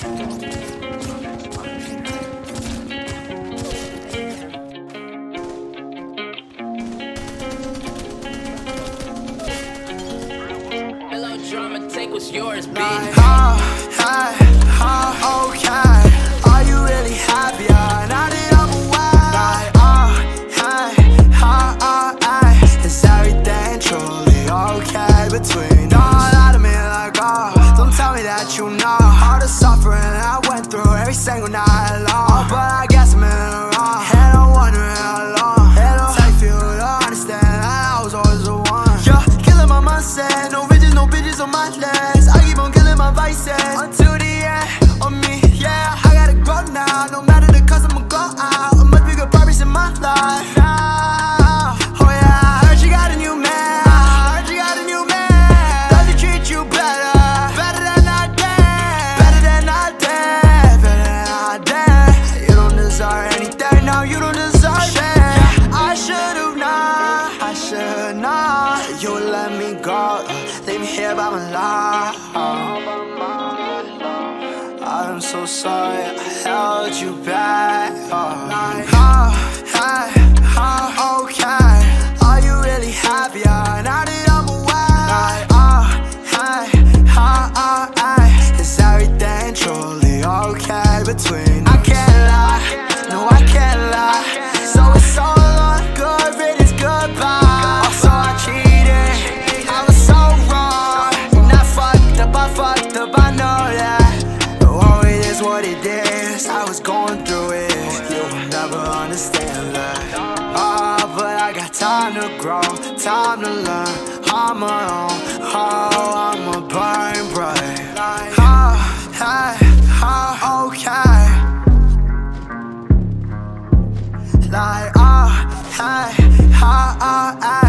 Hello, drama, take what's yours, bitch. Okay, are you really happy? Now that I'm away, is everything truly okay between us? Don't lie to me like, don't tell me that you know all the suffering I went through every single night long. But I guess I'm in the wrong, and I'm wondering how long it'll take for you to understand that I was always the one. You're killing my mindset, no bitches on my legs. I keep on killing my vices until the end of me, yeah. I gotta go now, no matter the cost, I'ma go out. A much bigger purpose in my life now. Oh yeah, I heard you got a new man. Does he treat you better? Better than I did. You don't deserve anything, no, you don't deserve shit. I should've known you would let me go, leave me here by my life. I'm so sorry I held you back. Okay, are you really happy now that I'm away? Is everything truly okay between us? I can't lie, no I can't lie. So it's all on good riddance, goodbye. Also I cheated, I was so wrong. Not fucked up, I know that. Oh, it is what it is, I was going through it. You will never understand that. But I got time to grow, time to learn on my own. Oh, I'ma burn bright. Okay.